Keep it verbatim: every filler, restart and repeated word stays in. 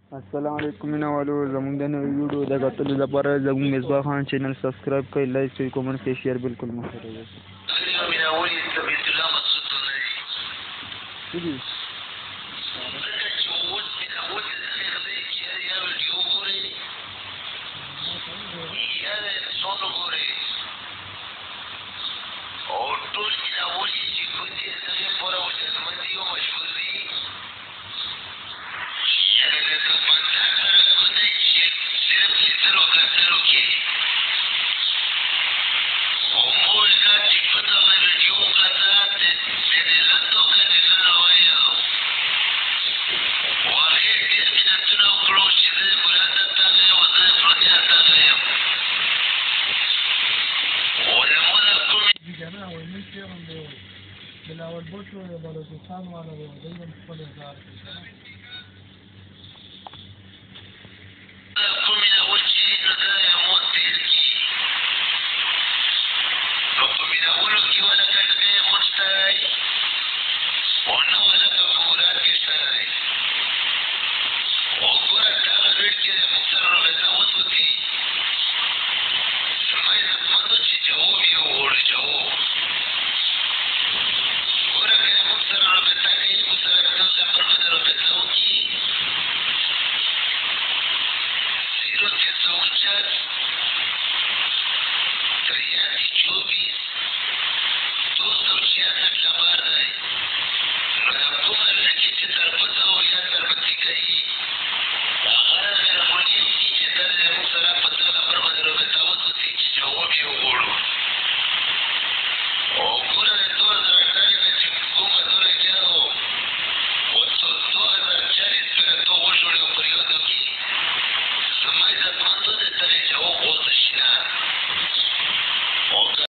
السلام علیکم مینوالو زموږ د نوې ویډیو د کتلو لپاره زموږ مصباح خان چینل سبسکرایب کړئ لایک کړئ کومنټ کړئ شیر بالکل مه هېروئ بلاول بوټو د بلوچستان والا و دوی هم خپل اظهار کوي